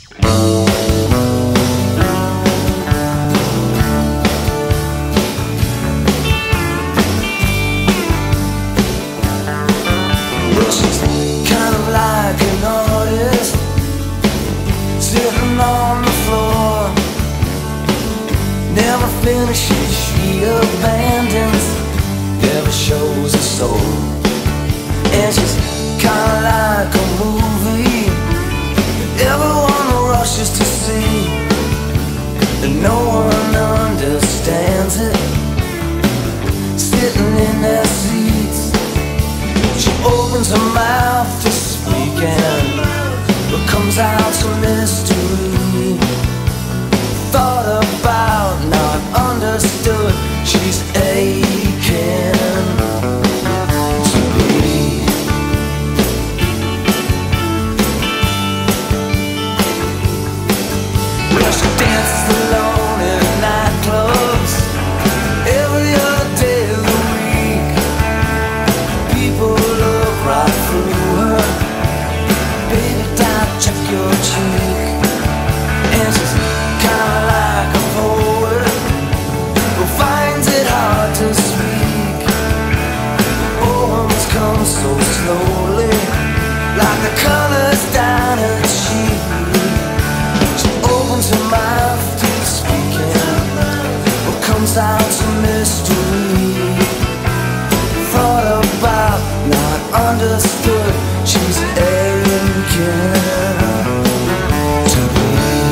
Well, she's kind of like an artist sitting on the floor. Never finishes, she abandons, never shows a soul. And she's kinda like a movie everyone rushes to see, and no one understands it, sitting in their seats. She opens her mouth to speak and what comes out's a mystery. Thought about, not understood, she's aching to be. Well, she dances alone in nightclubs every other day of the week. People look right through her. Baby, don't check your cheek. And she's kinda like a poet who finds it hard to speak. Poems come so slowly, like the colors down her cheek. She opens her mouth to speak, and what comes out's a mystery. Thought about, not understood, she's aching to be.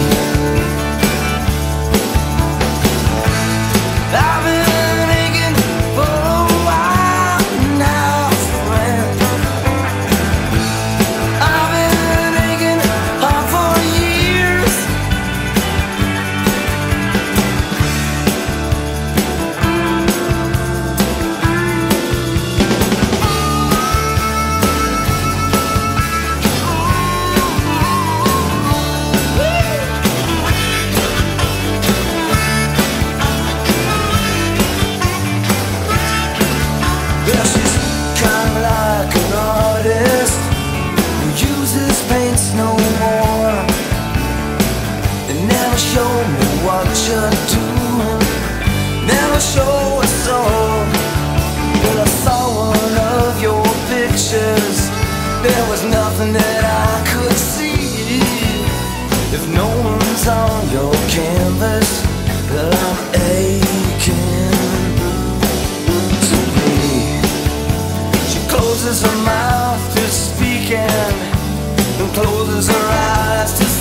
I've been aching for a while now, friend. I've been aching hard for years. Well, she's kinda like an artist who uses paints no more, and never show me what you're doing, never show a soul. Well, I saw one of your pictures, there was nothing that I could see. If no one's on your canvas, well, I'm aching to be. She closes her mouth to speak and closes her eyes to